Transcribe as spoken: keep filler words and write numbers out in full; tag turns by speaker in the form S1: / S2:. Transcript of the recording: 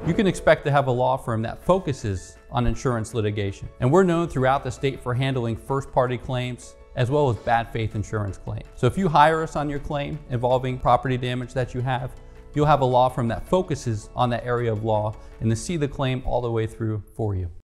S1: You can expect to have a law firm that focuses on insurance litigation. And we're known throughout the state for handling first-party claims as well as bad faith insurance claims. So if you hire us on your claim involving property damage that you have, you'll have a law firm that focuses on that area of law and to see the claim all the way through for you.